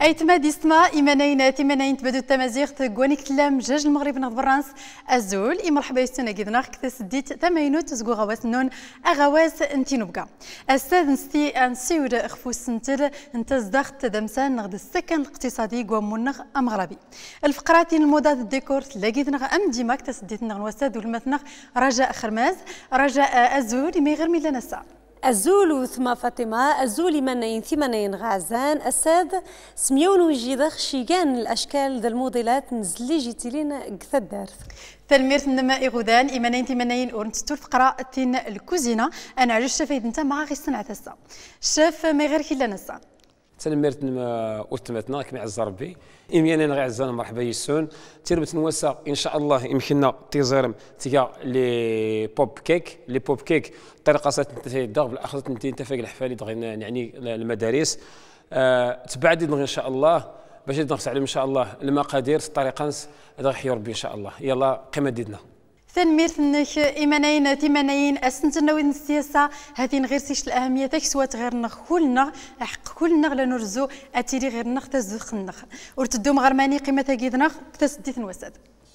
ايتما ديستما ايمانين تيمانين تبدو التمازيغ تقوانيك تلام جاج المغرب نغ برانس ازول مرحبا يستنا كيدنا كتاس ديت تماينو تزقو غواس نون اغواس انتي نبقى استاذ نستي انسيور اخفوس سنتر انت زدخت دمسان نغد السكن الاقتصادي قوامونغ امغربي الفقرات المودات الديكور تلاقيتنا ام ديما كتاس ديت نغ وساد والمثنغ رجاء خرماز رجاء ازول مي غير ميلا نسا الزول وثما فاطمة الزول منين ثمانين غازان أساد سميون ويجيدخ شيغان الأشكال ذا الموديلات نزلي جيتيلين قثا الدارت تنميرت النماء غدان إيمانين تمانين أورنتستو الفقرة تين الكوزينة أنا على الشفايد نتا مع غي صنعة تسا الشاف ما غير كلا نسا تنميرت أوتماتنا كما عز ربي إميانا غي عزان مرحبا يسون تيربت نواسا إن شاء الله يمكننا تيزارم تيكا لي بوب كيك طريقة تيدغ بالأخذ تنتفق الحفالي يعني المدارس تبعد إن شاء الله باش نقص عليهم إن شاء الله المقادير الطريقة غيحيي ربي إن شاء الله يلا قيمة ديدنا تنميرت نك إيمانين تيمانين أسنتناوين السياسة هذين غير سيش الأهمية تكسوات غير نغ كلنا حق كلنا لنرزو أتيري غير نغ تزخ النغ ورتدو مغرماني قيمة تاكيد نغ تسديت نوساد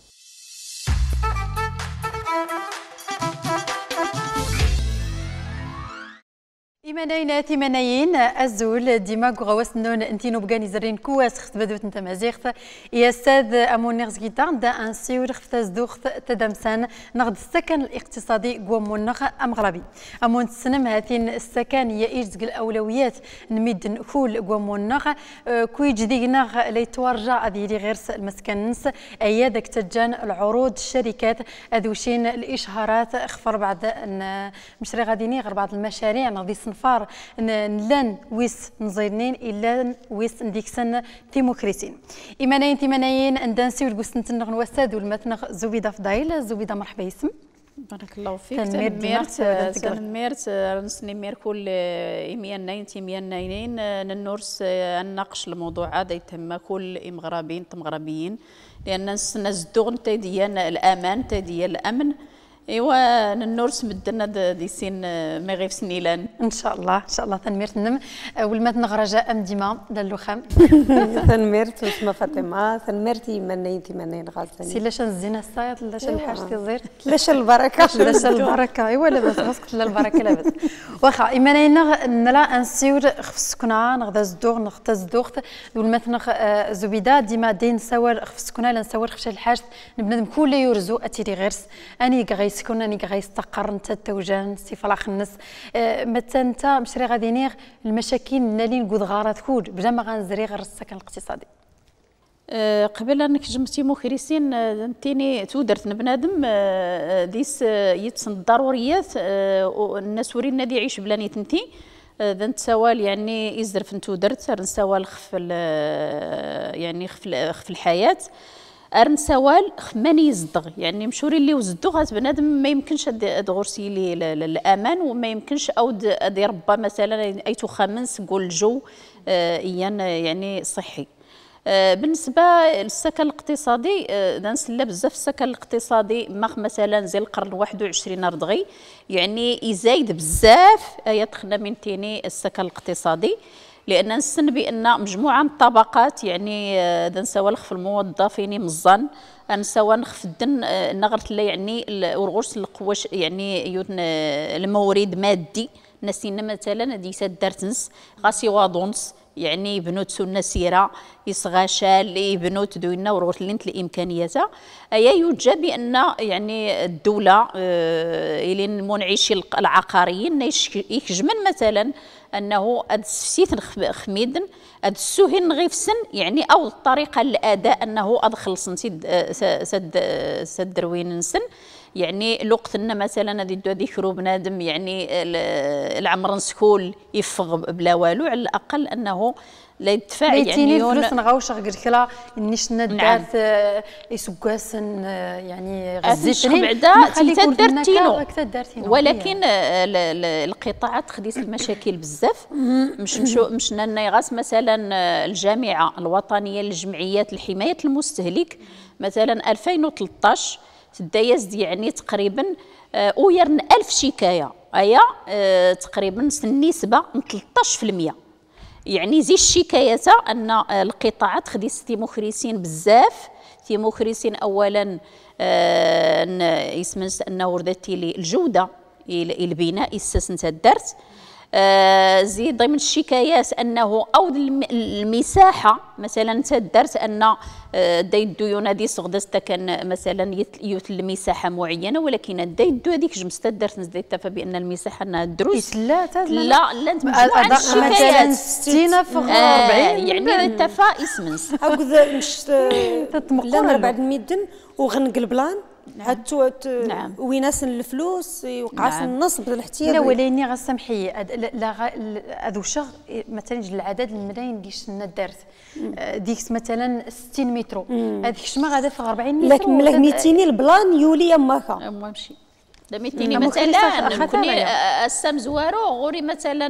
إيمانين تيمانين الزول ديما غواس نون انتي نوبغاني زرين كواس خت بدوت نتا مازيغت يا استاذ امونيغ زكيتا دا انسيور خفتاز دوخت تدمسان نغد السكن الاقتصادي غومونغ امغربي امون تسنم هاتين السكن يا ايجز الاولويات نميد كول غومونغ كوي جديغنغ لي تورجا اديري غير المسكنس ايا داك تجان العروض الشركات ادوشين الاشهارات خفر بعد مشري غاديني غير بعض المشاريع نغدي فار نلان ويس نزيرنين إلا ويس نديكسن ديمقراطيين إيمانين تيمانين ندانسي والقسنت نغن وساد والمتنغ زبيدة فضايل زبيدة مرحبا يسم بارك الله فيك تنميرت نسني كل إيميان ناين تيميان ناينين ننورس نناقش الموضوع هذا يتم كل إمغربيين تمغربيين لأن نزدوغن تديان الأمان تديان الأمن ايوا نورس مدنا دي سين ما غير سنيلان ان شاء الله تنميرت النم والمات نغرجا ام ديما دلوخام تنميرت اسمها فاطمه تنميرتي منين غازاني سي لاش الزينه الصايط لاش الحاج تيزير لاش البركه لاش البركه ايوا لاباس خاصك لا البركه لاباس واخا ايمانينا نلا انسيور خفسكنا نغدا زدوغ نختز دوغت والمات نغ زبيده ديما دين سوار خفسكنا لا نسوار خش الحاج بنادم كل يرزو اتيري غيرس اني غيس كنا نيك غيستقر نتا التوجان سي فلاخ الناس متى انت مشري غادي نيغ المشاكل نالين كود غارات كود بلا ما غنزري غير السكن الاقتصادي قبل انك جمتي مخرسين انتيني تودرت بنادم ديس يتسن الضروريات الناس ورينا دي يعيش بلا نيتنتي ذا نتسوال يعني يزرف نتودرت نسوال خف يعني خف الحياه ارنسوال خماني يزدغ يعني مشوري اللي وزدوغ بنادم ما يمكنش غرسي لي الامان وما يمكنش او دي ربا مثلا اي تخمنس قول الجو يعني صحي بالنسبه للسكن الاقتصادي نسلا بزاف السكن الاقتصادي مثلا زي القرن 21 رضغي يعني يزايد بزاف يدخلنا من تيني السكن الاقتصادي لان نسن بان مجموعه من الطبقات يعني نسوى في الموظفين مزان نسوى نخف الدن نغرت لا يعني ورغوش القواش يعني المورد مادي نسينا مثلا دي سدرتنس غاسي واضونس يعني يبنوا تسونا سيره يصغاشال يبنوا تدوينا ورغوش لنت الامكانيات ايا يوجد بان يعني الدوله الى المنعشين العقاريين يكجمن مثلا انه السيت خميدن السوهن غيفسن يعني او الطريقه الاداء انه ادخل سد روين نسن يعني لوقتنا مثلا هذه شرو بنادم يعني العمر سكول يفغ بلا والو على الاقل انه لا يدفع يعني فلوس نغاوش غير كلا نيش ندات يسقاسن يعني غزيتني بعدا تدرتينو ولكن القطاعات خديت المشاكل بزاف مش نايغاس مثلا الجامعه الوطنيه للجمعيات لحمايه المستهلك مثلا 2013 تدايز يعني تقريبا ويرن 1000 شكايه ايا تقريبا النسبه 13% يعني زي الشكايات ان القطاعات خديس تيموخريسين بزاف تيموخريسين اولا يسمنس انه وردتي لي الجوده البناء الساس نتا درت زيد ضمن الشكايات انه او المساحه مثلا تدرت ان دايدو ينادي صغدستا كان مثلا يوت المساحه معينه ولكن دايدو هذيك جمست درت نزيد بان المساحه انها دروس لا انت مجموعه الشكايات 60 فوق 40 يعني التفا اسمنس هكذا مش لا بعد الميدن وغنق البلان هاتو نعم. ويناس الفلوس وقعاس نعم. النصب الاحتياطي لا وليني غسامحي هذو شغ مثلا العدد الملايين ديش درت ديك مثلا 60 متر هذيك شما غادا في 40 متر لكن ملك 200 البلان يولي ماكا ماشي دميتيني مثلا كوني السام زوارو غوري مثلا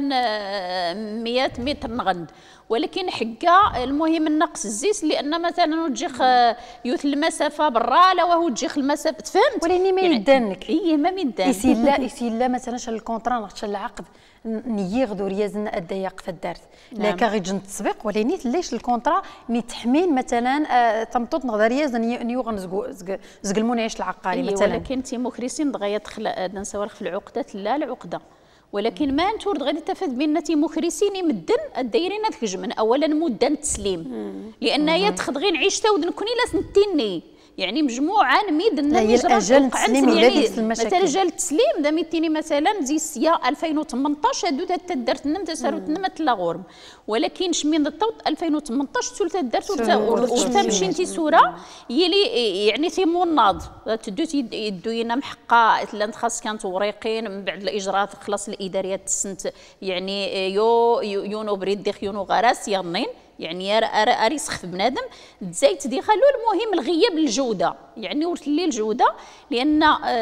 100 متر نغند ولكن حكا المهم النقص الزيس لان مثلا وتجيخ يوث المسافه برا لا وهو تجيخ المسافه تفهمت ولكن ما يدانك اي ما يدانك يسيلا مثلا شال الكونطرا نغتش العقد نيغدو ريازن الضيق في الدارت نعم. لا غيجن التسويق ولكن ليش الكونطرا نتحمين مثلا تمطط نغدا رياز نيوغن زق المنعش العقاري مثلا ولكن تيموكريسين دغيا تخلق نسوار في العقدات لا العقده ولكن ما نتورد غادي تفاد بان تيموكريسين يمدن الدايرين هذاك الجمن اولا مدن التسليم لان هي تخدغين عيشتا ودنكوني لا سنتيني يعني مجموعه نميد الاجل التسليم يعني مثلا اجل التسليم داميتيني مثلا زي السيا 2018 هادو تدرت نم تسارت نمت لا غورم ولكن شمين الطوط 2018 ثلث درت وتمشي انت صوره يلي يعني تيمون ناض تدو يدوينا محقه لان خاص كانت وريقين من بعد الاجراءات خلاص الاداريه تسنت يعني يونو بريد ديخ يونو غراس يغنين يعني اري سخف بنادم تزايت ديخلو المهم الغياب الجوده يعني ورث لي الجوده لان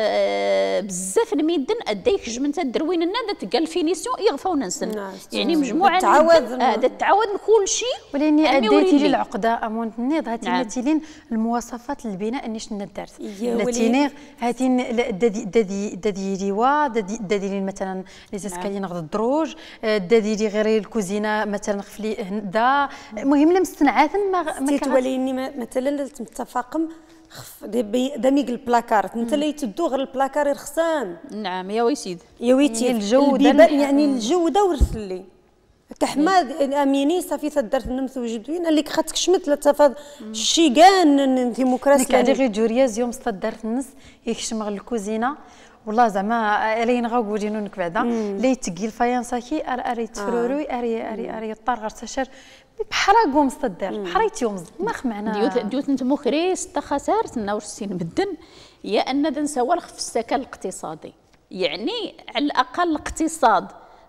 بزاف الميدن اديك جمنت الدروين النادا تلقى الفينيسيون يغفاو ننسن يعني مجموعه تعاود كل شيء ولاني اديتي لي العقده امون النيض هاتي مثلا المواصفات البناء نيش ندرت لاتيني هاتي دادي ليوا دادي مثلا لي زاسكالي نغد الدروج دادي لي غير الكوزينه مثلا خفلي هندا المهم لمستنعات ما توليني مثلا تفاقم دميق البلاكار انت اللي تدو غير البلاكار رخصان نعم يا ويسيد يا ويتي الجوده يعني الجوده ورث لي كحماد اميني صافي تدرت نمثو جدوين اللي خاتك شمت لا تفاد الشيغان ديمقراطيه كاع غير جورياز يوم استدرت النص يكشم غير الكوزينه والله زعما لين غاو جينونك بعدا لي تقي الفايانساكي اري تفروروي اري طار تشر بحرا قوم صدر بحرا يومز ما خمعنا ديوت نتمو خريس خسارت ناور السين بدن يا ان نسوالخ في السكن الاقتصادي يعني على الاقل الاقتصاد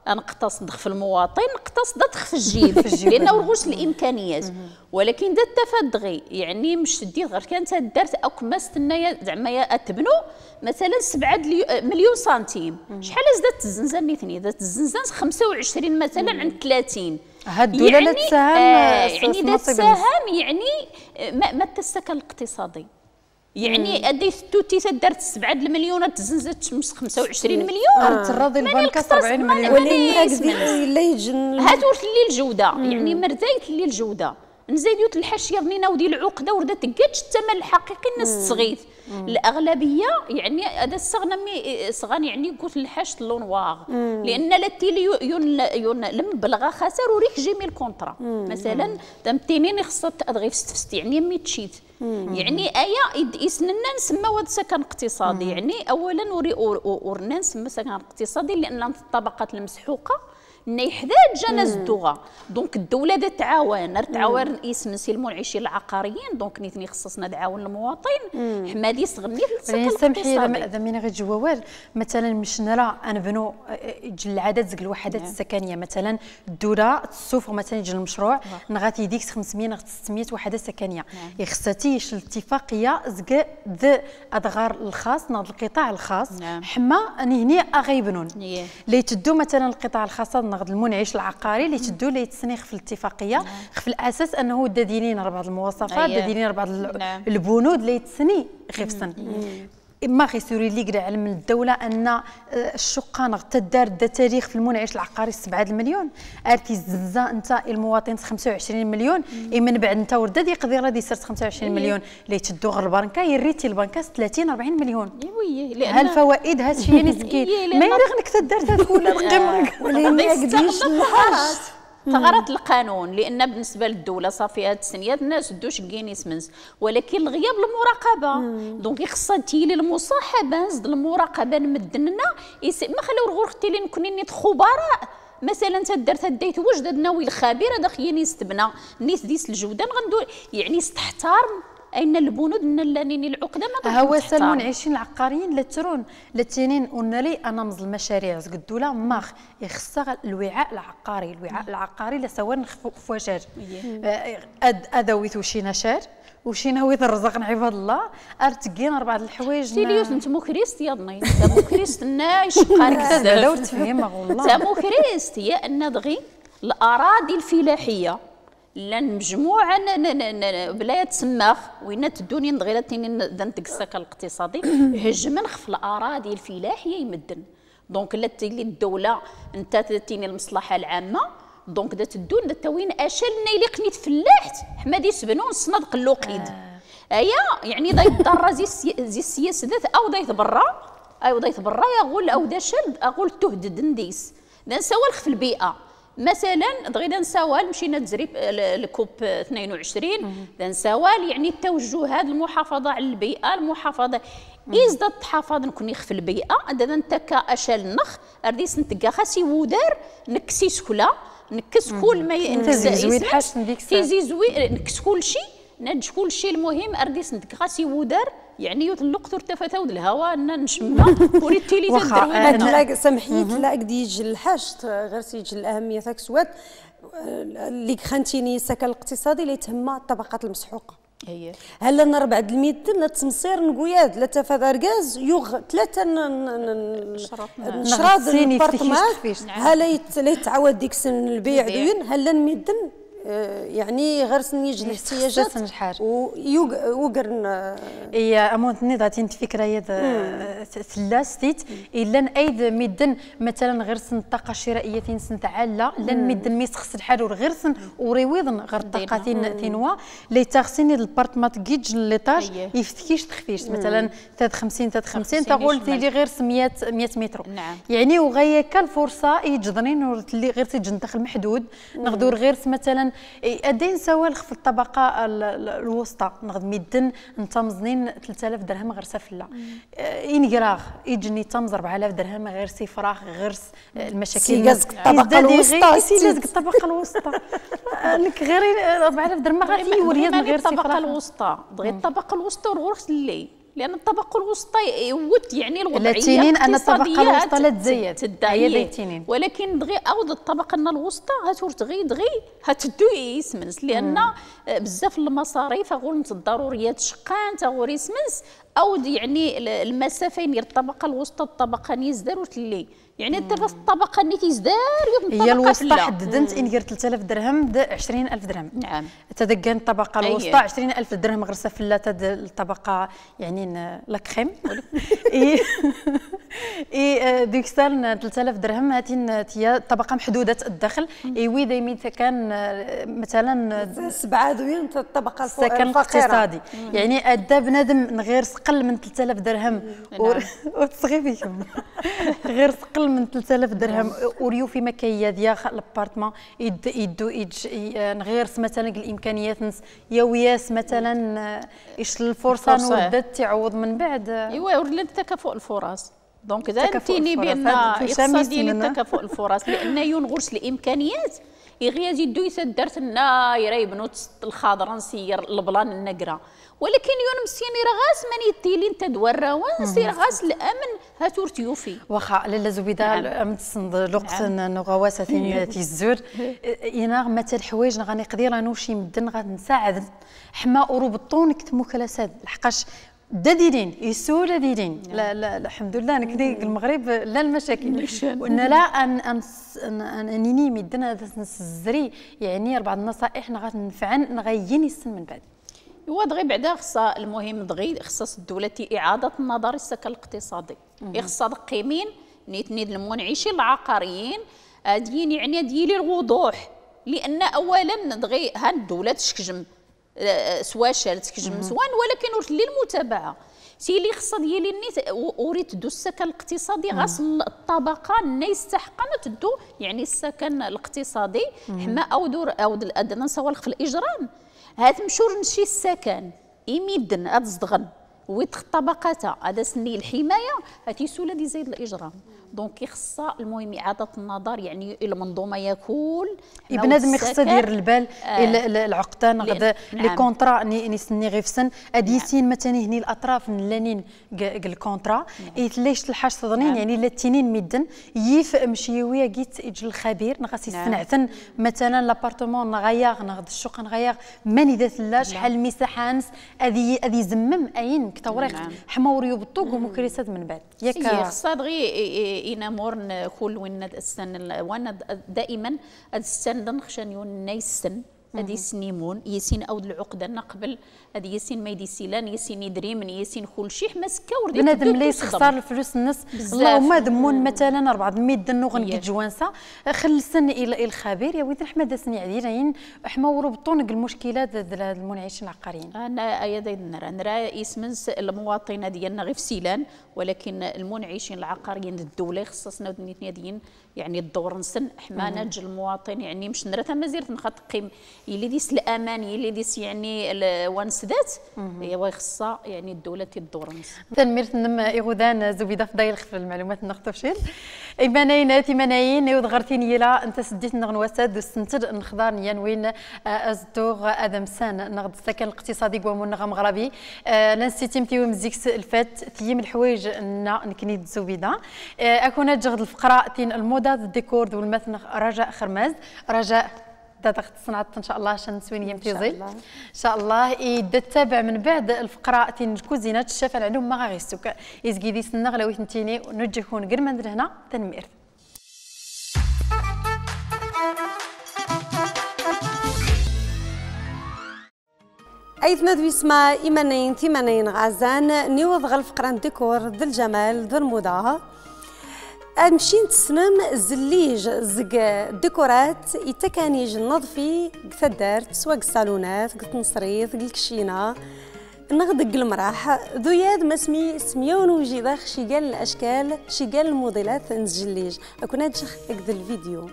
نقتصد في المواطن نقتصد في الجيب لانه رغوش الامكانيات ولكن دا التفادغي يعني مش تدي غير كانت دارت او كما استنايا زعما تبنوا مثلا 7 مليون سنتيم شحال زادت الزنزان نيتني زادت الزنزان 25 مثلا عند 30 هاد الدوله يعني تساهم يعني تساهم يعني ما السكن الاقتصادي يعني ادي توتي دارت 7 المليون تزنزت 25 مليون تراضي البنك 70 مليون ولكن لا يجن هات ورث لي الجوده يعني مرزايت لي الجوده نزيدوت الحاشيه ظنينا ودي العقده ورده تكاتش الثمن الحقيقي الناس تصغيث الاغلبيه يعني هذا صغان يعني قلت الحاش اللونواغ لان لاتي يون المبلغ خسر وريك جيمي الكونترا مثلا تمتينين خصها تادغي في يعني مي تشيت يعني ايا يسننا نسمى هذا سكن اقتصادي يعني اولا ورنا نسمى سكن اقتصادي لان الطبقات المسحوقه نيحداج جناز الدوغا دونك الدوله دا تعاون اسم سي المنعشين العقاريين دونك نيتني خصصنا تعاون المواطن حمادي صغني سمحي اذا من غير جوال مثلا مش نرى نبنوا العدد زق الوحدات السكنيه مثلا الدوله تسوفر مثلا يجي المشروع نغاتي ديك 500 600 وحده سكنيه يخصتيش الاتفاقيه زق ذ ادغار الخاص ناض القطاع الخاص حما هني اغيبنون اللي تدو مثلا القطاع الخاص ناخذ المنعش العقاري اللي تدو لي تسنيخ في الاتفاقيه في الاساس انه دادينين بعض المواصفات دادينين بعض البنود اللي تسني خفصن ما غيسوري لي كدا علم الدوله ان الشقه تدار دا تاريخ في المنعش العقاري 7 المليون ارتي زنزا انت المواطن 25 مليون من بعد انت ورده دي قضيه دي صرت 25 مليون اللي تدو غير البنكه يريتي البنكه 30 40 مليون وي هالفوائد هذا الشيء يعني سكيت ما يرغنك تدار تكون القيمه ولا ما يقدرش الحاج ثغرات القانون لان بالنسبه للدوله صافي هاد السنيات الناس دوش كينيس منز ولكن الغياب المراقبه دونك خصها تيلي المصاحبه نزد المراقبه نمدنا ما خلاو غير اختي اللي نكون نيت خبراء مثلا تدرت ديت وجد ناوي الخبير هذا خيني استبنى نيس ديس الجوده غندور يعني استحترم اين البنود نلانين العقده ما هو المنعشين العقاريين لترون لتنين قلنا لي انا مز المشاريع زق الدوله ماخ يخصها الوعاء العقاري لسوى فواجاج ادويت شي نشار وشي نهويت الرزق عباد الله ارتقينا 4 الحوايج سيليوس نتمو كريست يضني تمو كريست يشقارك بزاف دور تفهم والله تمو كريست هي ان دغي الاراضي الفلاحيه لان مجموعه بلا تسماخ وين تدوني دغيا دنت السكن الاقتصادي هجمن خف الاراضي الفلاحيه يمدن دونك لا تيلي الدوله انت تيني المصلحه العامه دونك دا تدون دا توين اشلنا اللي قنيت فلاحت حمادي سبنون صندق اللوقيد ايا يعني دا يضر زي السياسه ذات او دا يتبرا يقول او دا شد اقول تهدد نديس دا نسوالخ في البيئه مثلا دغيا نساوال مشينا تزريب الكوب 22 نساوال يعني التوجهات المحافظه على البيئه المحافظه إذا تحافظ نكون يخف البيئه هذا نتكا اشال نخ ارديس نتكا خاسي ودار نكسي سكله نكس كل ما تيزي زوين نكس كل شيء نج كل شيء المهم ارديس نتكا خاسي ودار يعني يطلق تفتاود الهواء ان نشمها وريد تيلي تدرو سمحي تلاقي يجي الحاج غير سيجي الاهميه ثاك سوات اللي خانتيني السكن الاقتصادي اللي تهم الطبقات المسحوقه هلا انا 4 الميدان التمصير نقوياد لا تفادر غاز يوغ 3 نشراد البارتمات هلا يتعاود ديك السن البيع ديون هلا الميدان يعني غير سنيج الاحتياجات وقرن هي امونت نضاتين الفكره هي ثلاث الا ايد ميدن مثلا غير سن الطاقه الشرائيه سن تعالى لان ميدن ميسخص الحال غير سن وريويضن غير الطاقه تنوا لي تاغسيني البارتمات كيج ليطاج يفتكيش تخفيش مثلا 50 تقول لي غير 100 متر يعني وغايه كالفرصه يجدنين غير تيجي داخل محدود نقدر غير مثلا ادين سوالخ في الطبقه الوسطى نغد ميدن انت مزنين 3000 درهم غير سفله ينقراغ يجني تمز 4000 درهم غير سي فراغ غير المشاكل سيلازك الطبقه الوسطى سيلازك الطبقه الوسطى لك غير 4000 درهم غير يوريض غير سي الطبقه الوسطى دغيا الطبقه الوسطى ورغس اللي لان الطبقه الوسطى يوت يعني الوضعيه الاقتصاديه ان الطبقه الوسطى لا تزيد ولكن دغي اود الطبقه الوسطى هاتور دغي هتدو يسمنس لان بزاف المصاريف غول الضروريات شقان تغور يسمنس او يعني المسافه بين الطبقه الوسطى والطبقه نيزدار وتلي يعني انت في الطبقه اللي تيزدار هي الوسطى حددت ان غير 3000 درهم د 20000 درهم نعم تدقن الطبقه الوسطى 20000 درهم غير سفله الطبقه يعني لاكريم اي ديك سال 3000 درهم هي طبقه محدوده الدخل وي دايما كان مثلا 7 دوين الطبقه السكن الاقتصادي يعني ادى بنادم غير سقل من 3000 درهم وتصغي فيكم غير سقل من 3000 درهم وريو في مكايه ديال الابارتمون يدو غير مثلا الامكانيات يوياس مثلا ايش الفرصه نودت تعوض من بعد ايوا ورد تكافؤ الفرص دونك اذا انتيني بان اقتصادي لتكافؤ الفرص لان ينغرس الامكانيات يغيا يدو يسدرت لنا يريبنوا الخضره نسير البلان النقره ولكن يون مسيني رغاس من يتيلي انت دوار وانسي رغاس الامن هاتور تيوفي واخا لاله زبيده امتصند لوقت نغواسه تيزور يناغ متى الحوايج غاني قدير نوشي مدن غنساعد حما اوروبطون كتمو كلاسات لحقاش داديرين يسول داديرين لا الحمد لله نكدي المغرب لا المشاكل وان لا ان انني مدنا الزري يعني 4 النصائح غنفعن نغيني السن من بعد هو دغيا بعدا خصها المهم دغيا خصها الدوله اعاده النظر السكن الاقتصادي خصها قيمين نيت المنعشين العقاريين هادين يعني ديالي الوضوح لان اولا دغيا ها الدوله تشكجم سوا شالت تكجم سوان ولكن ورث لي المتابعه سي اللي خصها ديالي نيت اريد تدو السكن الاقتصادي غاس الطبقه اللي يستحقن تدو يعني السكن الاقتصادي حما او دور او ادنا نسوالق في الاجرام هاد مشور نشي السكن يميدن هاد الزدغن ويتخ الطبقات هذا سني الحمايه هاتي سوله دي زايد الاجرام دونك خصها المهم اعاده النظر يعني المنظومه ياكل بنادم خصها دير البال العقدان غدا لي كونطرا نسني غير في سن اديسين مثلا هني الاطراف نلانين الكونطرا يتليش الحاج صدرين يعني لاتينين ميدن يف مشيويه جيت يجي الخبير نغاس يستنعتن مثلا لابارتمون نغير نغد الشقه نغير ماني ذات لا شحال المساحه نس ادي زمم اين كتوريق حموريو بالطوق ومكرسات من بعد ياك خصها دغيا إنامور كل وين السن وانا دائما السن نخشى يون نيسن هذه سنيمون يسين او العقده قبل هذه يسين ما يديسيلان يسين يدري من يسين كل شيء حماس كور ديال بنادم اللي يخسر الفلوس الناس اللهم ذمون مثلا 400 دنو غنقي جوانسه خل السن الى الخبير يا وليدي حماده سني عديلين حموروا بالطونق المشكلات ديال المنعشين العقاريين انا ايا نرى اسم المواطنه ديالنا غير في سيلان ولكن المنعشين العقاريين الدوله خصصنا ديالين يعني الدور نسن حمانا جل المواطن يعني مش نرى مازيرت نخاط قيم اللي ديس الامان اللي ديس يعني وانسدات هي خصها يعني الدوله تدور نس تنميرت نم ايغودان زبيده فضايل خفر المعلومات نختفشين ايمانين تيمانين يودغرتين يلا انت سديت نغنوساد وستنتد نخضار ينوين ازدوغ ادمسان نغد السكن الاقتصادي قوامون نغم غربي لنسيتيم تيو مزيكس الفات تيم الحوايج نكنيد زبيده اكون جغد الفقره تين الموضه الديكور والمثل رجاء خرماز رجاء تدخل صنعت ان شاء الله عشان نسوين يمتيزي ان شاء الله يتابع من بعد الفقره تين الكوزينات الشاف العلوم ما غيسوك يزكي دي سنه غلاوي نتيني ونجيكون غير من هنا تنمير أيث مدوي اسمها إيمانين ثمانين غازان نيوض غالفقران ديكور ذا الجمال ذا الموضة مشين تسنم زليج زق ديكورات يتكانيج نظفي ثدارت سواق الصالونات قلت نصريث قلت الكشينة نغدق المراح ذو ياد ما سميون وجي داخ شي قال الأشكال شي قال الموديلات نزجليج أكون أجخ أقد الفيديو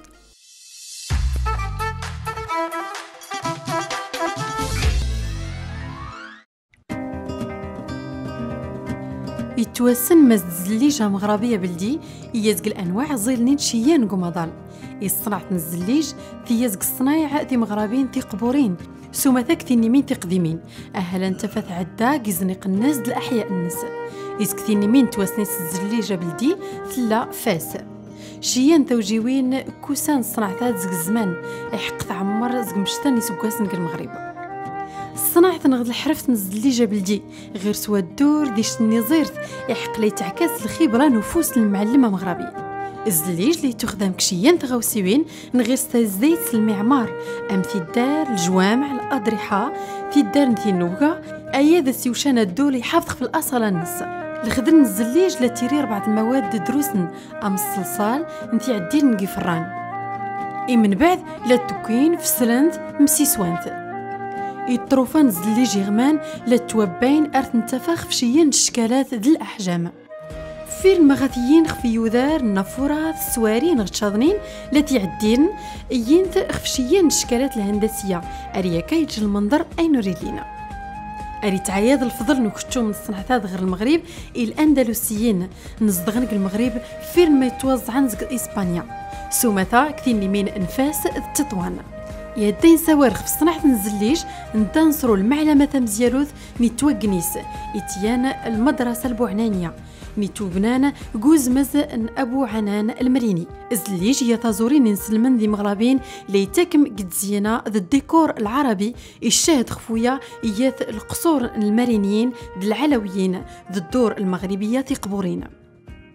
يتوسن مزليجه مغربيه بلدي يزق الانواع زيلنين شيان قمضان يصنعت الزليج تيزق الصنايع تي مغربين تي قبورين سومثاك تينيمين تقديمين اهلا تفت عدا يزنق الناس الاحياء الناس يزق تينيمين توسنيس الزليجه بلدي ثلا فاس شيان توجيوين كوسان صنعتها زق الزمان يحق تعمر زق مشتان يسكاسن المغرب صنعت نغد الحرفت نزليجه بلدي غير سوا الدور ديش النظيرت يحق لي تعكاس الخبره نفوس المعلمه مغربيه الزليج لي تخدم كشيان تغوسيوين نغير الزيت المعمار ام في الدار الجوامع الاضرحه في الدار نتي النوقه اياد السيوشانه الدول يحافظ في الاصل النص الخدم الزليج لا تيري 4 المواد دروسن ام الصلصال نتي عدين نقفران من بعد لا تكوين في سلنت مسيسوانت يطروفان زليج غمان لا توبين ارث نتفاخ في شيان الشكالات ذي الاحجام في المغاثيين خفي يودار النافورات السوارين غتشاضنين لا تيعدين ينت خفشيان الشكالات الهندسيه اريا كايج المنظر اي نريد لينا اري تعياد الفضل نكشتو من الصنعات غير المغرب الاندلسيين نصدغنك المغرب فيلم يتوزع نزق اسبانيا سومثا كثير من انفاس التطوان يدين سوارخ في صناعة الزليج ندانصروا المعلمة مزيالوث نتوقنيس إتيان المدرسة البوعنانية نيتو بنان جوز مزن أبو عنان المريني الزليج يتزورين نسلمن ذي مغربين ليتكم قد زينا ذا الديكور العربي الشاهد خفويا إياث القصور المرينيين ذي العلويين ذي الدور المغربية قبورين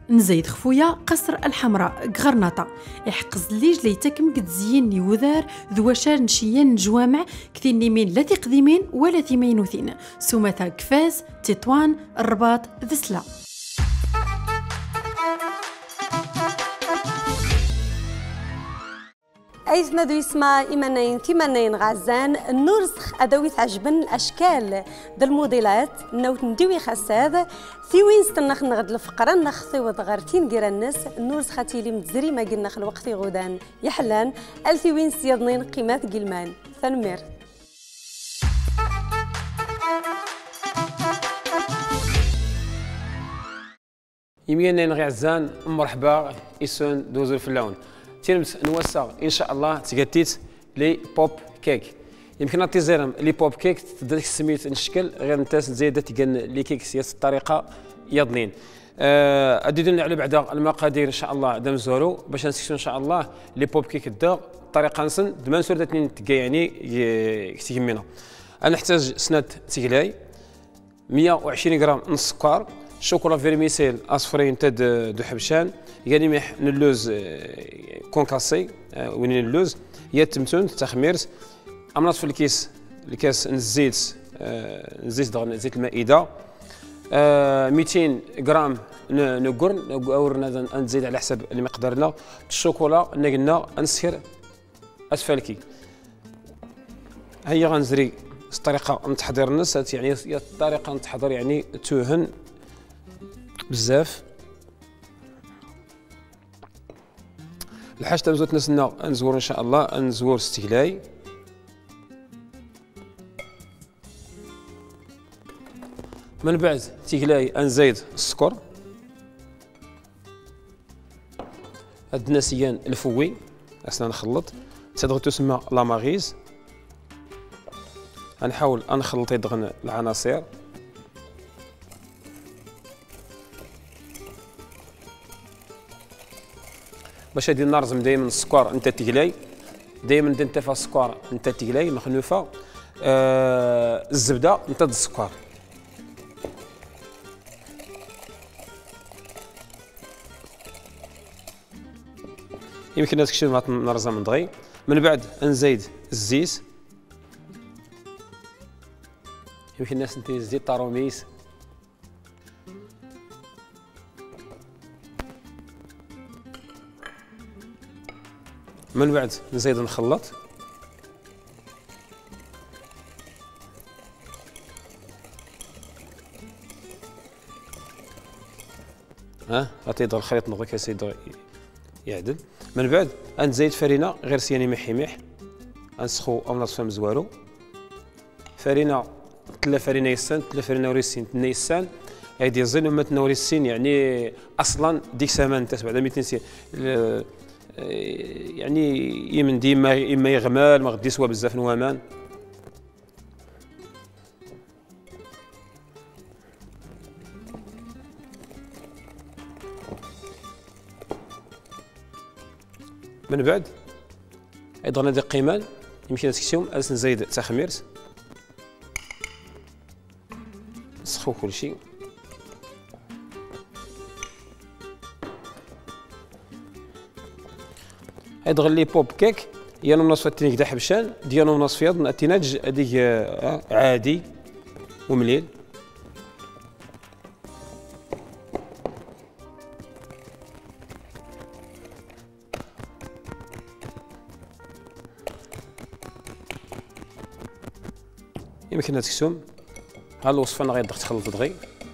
نزيد خفويا قصر الحمراء غرناطة يحقز الليج ليتكم كتزين يوذار ذواشار نشيان جوامع كثين نيمين لا تقديمين ولا ثمينوثين سومتا كفاز تطوان الرباط ذسلا. أيث ماذا يسمى إيمانين تيمانين غازان النورسخ أدوي تعجبن الأشكال د الموديلات نوت ندوي خساد ثيوين ستنخ نغد الفقرة نخثي وضغرتين غير الناس النورسخ خاتيلي متزري ما قلنا الوقت غودان يحلان الثيوين سيضنين قيمات قلمان ثنمير. يمينين غازان مرحبا إسون دوزو في اللون تيرمس نوسع ان شاء الله تقاتيت لي بوب كيك يمكن تيزيرم لي بوب كيك تدرك سميت نشكل غير نتاس زايده تيقن لي كيك سياس الطريقه يضنين اديدنا على بعد المقادير ان شاء الله دام زورو باش نسكتو ان شاء الله لي بوب كيك الدار الطريقه نسن دمان سور داتني تلقى يعني كتيمينا انا نحتاج سنه تيغلاي 120 غرام نص سكر شوكولا فيرميسيل اصفرين تاد دو حبشان يعني مح اللوز كونكاسي وين اللوز يا التمتون تخميرت امناط في الكاس نزيت زيت المائده 200 غرام نقرن او نزيد على حسب اللي مقدارنا الشوكولا قلنا نسكر اسفلكي هيا غنزري الطريقه نتحضير الناس يعني الطريقه نتحضر يعني توهن بزاف الحاج تاع زوت نسنا نزور ان شاء الله نزور استهلاي من بعد تيغلاي نزيد السكر هاد النسيان الفوي اسنا نخلط تدغ تسمى لاماغيز غنحاول نخلط يدغن العناصر باش هادي نرزم دائما السكر انت تيغلاي دائما انت فيها السكر انت تيغلاي مخنوفه الزبده انت السكر يمكن تكشف نرزم من دغي من بعد نزيد الزيت يمكن الناس نتي زيت طاروميس من بعد نزيد نخلط غتيض الخليط نغرك يسيد يعدل من بعد نزيد فرينه غير سياني محي نسخو او نصفها مزوارو فرينه 3 فرينه يسان 3 فرينه وريسين 2 يسان هادي زين وما تنوريسين يعني اصلا ديك سامان تاع بعدا 200 سين يعني يمن ديما اما يغمال ما غادي يسوى بزاف نوامان من بعد ايضا هذه القيمال يمكن تكسيهم اس نزيد تخميرت نسخو كلشي هاد غلي بوب كيك يانو نصف التينيك دا حبشان ديالو نصف فيض التيناج هذيك عادي ومليل يمكن تكسوم ها الوصفه انا غير تخلط دغي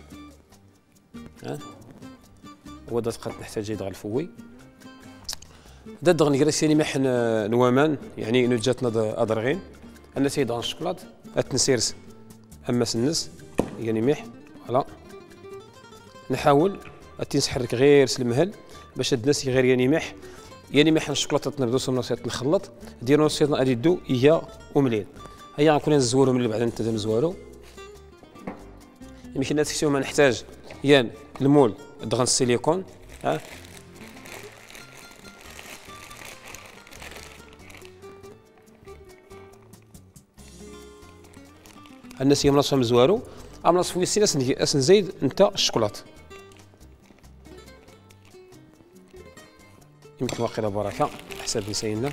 هو دا تبقى نحتاج يدغ الفوي دا دغ نكريسيني محن نوامان يعني نجاتنا ادرغين انا تيدغ الشوكولات اتنسيرس اما سنس يعني ميح فوالا نحاول اتنسحرك غير سلمهل باش هاد الناس غير يعني محن الشوكولاته تنبدو نصيط نخلط ديرو نصيطنا غادي دو هي ومليل هيا غنكون نزورو من بعد نتا نزورو يمكن تكسيو ما نحتاج يان المول دغن السيليكون الناس هي منصفه مزوارو منصف ويسين اس نزيد نتا الشوكولات يمكن واقيلا بركه حسب نسينا.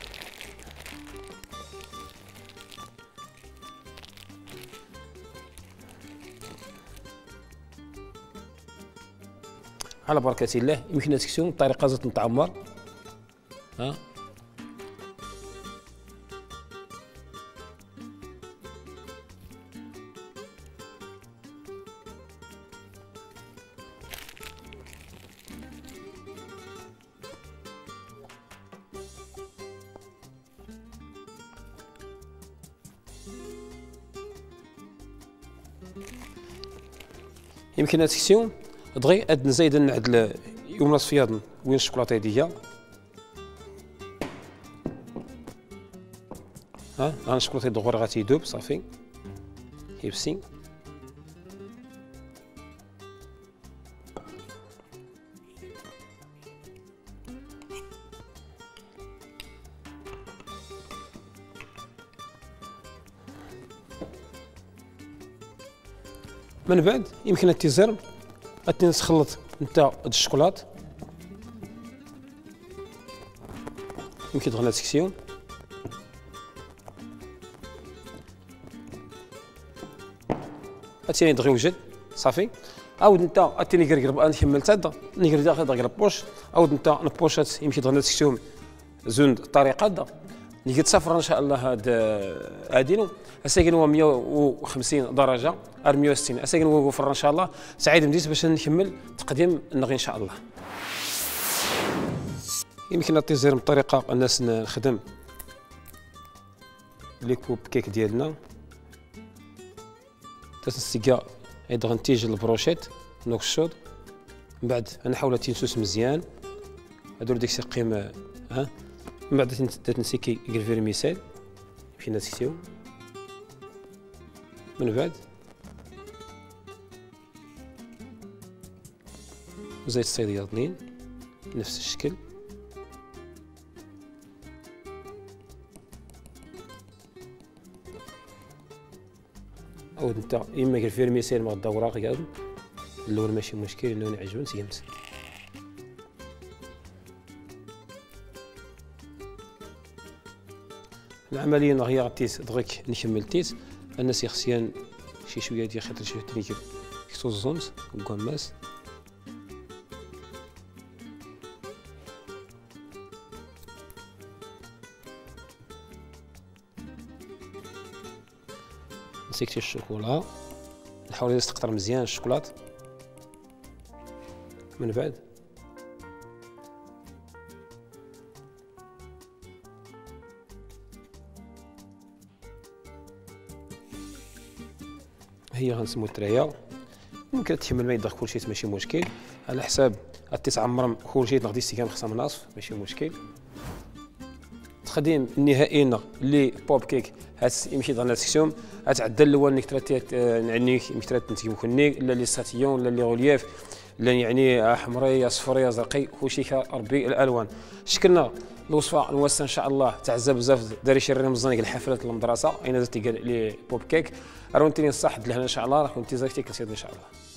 على بركه الله يمكن سكسيون بطريقه زات نتعمر. ها يمكن سكسيون دغيا اد نزيد نعدل يوم نص فياض وين الشوكولاته ديالها. ها انا الشوكولاته دغور غتيذوب صافي يبسي. من بعد يمكن التيزير تخلط انت هاد الشوكولات. يمكن دغنا سكسيون اتيني دغيا وجد صافي. عاود انت اتيني قرقر انا كمل تاد نقرا داخل دغيا بوش. عاود انت نبوشات يمكن دغنا سكسيون زون الطريقه دا اللي كتصفر ان شاء الله. هاد ادينو هسا هو 150 درجه 160 هسا هو فرن ان شاء الله. سعيد بديت باش نكمل تقديم النغي ان شاء الله. يمكن التيزير بطريقه الناس نخدم لي كوب كيك ديالنا تسنسيكا يدغ نتيج البروشيت نوك الشوط. من بعد نحاول تنسوس مزيان هادو ديك قيمه. ها من بعد تنسيكي الفيرميسيل في ناسيتيو. من بعد زيت الصيدية نفس الشكل. عاود انت اما الفيرميسيل مع الدوره قاعد اللون ماشي مشكل اللون يعجبني سيمس. العمليه هي غتيس دغيك نكمل تيس الناس خصيان شي شويه ديال خاطر شي تريك كيتو الزونز وكماس. نسيكتي الشوكولا نحاول نستقطر مزيان الشوكولات. من بعد هي غنسمو التريا. ممكن تحمل ما يدخل كلشي ماشي مشكل على حساب تتعمر كلشي غادي استكان خصها من نصف ماشي مشكل. التقديم النهائي لي بوب كيك يمشي dans la section تعدل اللون نكترات يعني نكترات نتيجه كني لا لي ساتيون لا لي غولييف لا يعني حمريه صفريه زرقي كلشي كربي الالوان. شكلنا الوصفه نوسع ان شاء الله تعزى بزاف داري شي رمزان ديال الحفلات المدرسه اين درتي لي بوب كيك راه انت صح لهنا ان شاء الله راه كنتي زرتي كنسير ان شاء الله.